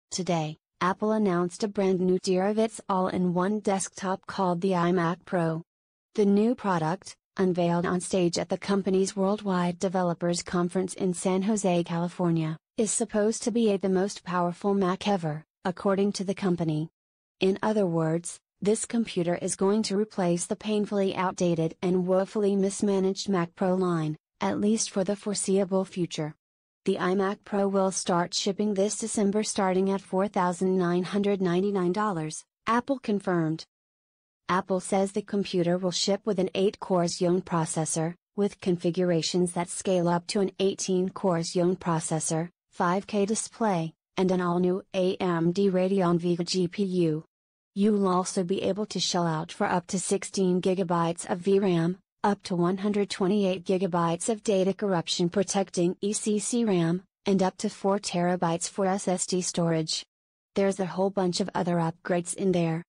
Today, Apple announced a brand new tier of its all-in-one desktop called the iMac Pro. The new product, unveiled on stage at the company's Worldwide Developers Conference in San Jose, California, is supposed to be the most powerful Mac ever, according to the company. In other words, this computer is going to replace the painfully outdated and woefully mismanaged Mac Pro line, at least for the foreseeable future. The iMac Pro will start shipping this December starting at $4,999, Apple confirmed. Apple says the computer will ship with an 8-core Xeon processor, with configurations that scale up to an 18-core Xeon processor, 5K display, and an all-new AMD Radeon Vega GPU. You'll also be able to shell out for up to 16 GB of VRAM, up to 128 GB of data corruption protecting ECC RAM, and up to 4 TB for SSD storage. There's a whole bunch of other upgrades in there,